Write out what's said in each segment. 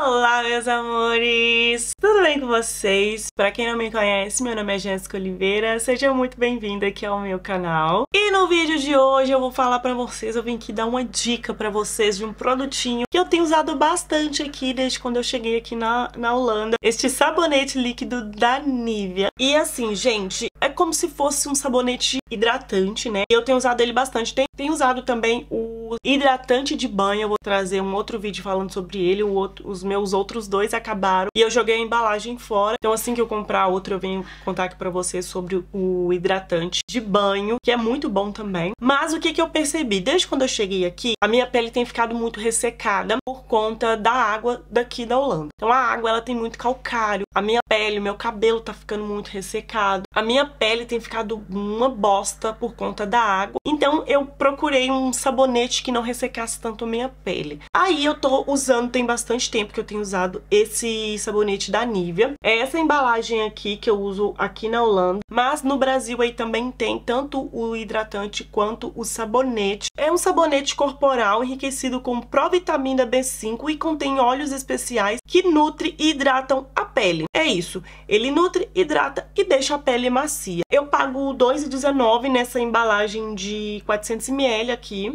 Olá, meus amores! Tudo bem com vocês? Pra quem não me conhece, meu nome é Jéssica Oliveira, seja muito bem-vindo aqui ao meu canal. E no vídeo de hoje eu vou falar pra vocês, eu vim aqui dar uma dica pra vocês de um produtinho que eu tenho usado bastante aqui desde quando eu cheguei aqui na Holanda. Este sabonete líquido da Nivea. E assim, gente, é como se fosse um sabonete hidratante, né? Eu tenho usado ele bastante. Tenho usado também o hidratante de banho. Eu vou trazer um outro vídeo falando sobre ele. Os meus outros dois acabaram e eu joguei a embalagem fora. Então assim que eu comprar outro, eu venho contar aqui pra vocês sobre o hidratante de banho, que é muito bom também. Mas o que eu percebi? Desde quando eu cheguei aqui, a minha pele tem ficado muito ressecada por conta da água daqui da Holanda. Então a água, ela tem muito calcário. A minha pele, o meu cabelo tá ficando muito ressecado. A minha pele tem ficado uma bosta por conta da água. Então eu procurei um sabonete que não ressecasse tanto a minha pele. Aí eu tô usando, tem bastante tempo que eu tenho usado esse sabonete da Nivea. É essa embalagem aqui que eu uso aqui na Holanda. Mas no Brasil aí também tem tanto o hidratante quanto o sabonete. É um sabonete corporal enriquecido com provitamina B5 e contém óleos especiais que nutrem e hidratam a pele. É isso. Ele nutre, hidrata e deixa a pele macia. Eu pago R$2,19 nessa embalagem de 400 ml aqui.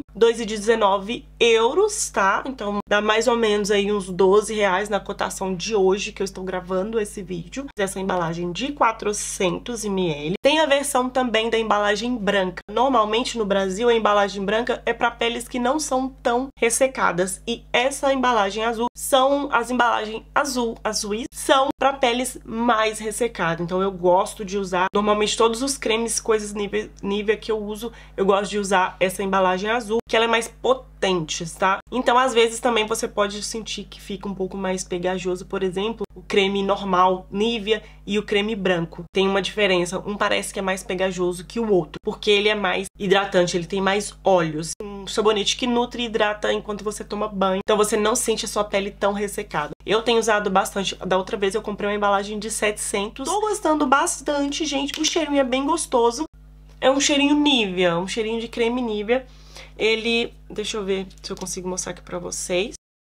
€2,19, tá? Então dá mais ou menos aí uns R$12 na cotação de hoje que eu estou gravando esse vídeo. Essa embalagem de 400 ml. Tem a versão também da embalagem branca. Normalmente no Brasil a embalagem branca é para peles que não são tão ressecadas. E essa embalagem azul são as embalagens azuis são para peles mais ressecadas. Então eu gosto de usar, normalmente todos os cremes, coisas Nivea que eu uso, eu gosto de usar essa embalagem azul, que ela é mais potente, tá? Então às vezes também você pode sentir que fica um pouco mais pegajoso, por exemplo, o creme normal Nivea e o creme branco. Tem uma diferença, um parece que é mais pegajoso que o outro, porque ele é mais hidratante, ele tem mais óleos. Um sabonete que nutre e hidrata enquanto você toma banho, então você não sente a sua pele tão ressecada. Eu tenho usado bastante, da outra vez eu comprei uma embalagem de 700. Tô gostando bastante, gente, o cheirinho é bem gostoso. É um cheirinho Nivea, um cheirinho de creme Nivea. Ele, deixa eu ver se eu consigo mostrar aqui pra vocês.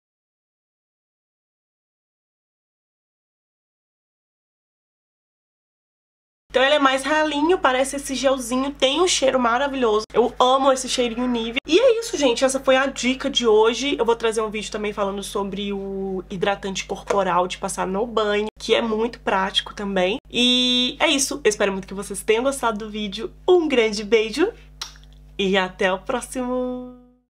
Então ele é mais ralinho, parece esse gelzinho, tem um cheiro maravilhoso. Eu amo esse cheirinho Nivea. E é isso, gente, essa foi a dica de hoje. Eu vou trazer um vídeo também falando sobre o hidratante corporal de passar no banho, que é muito prático também. E é isso, eu espero muito que vocês tenham gostado do vídeo. Um grande beijo e até o próximo!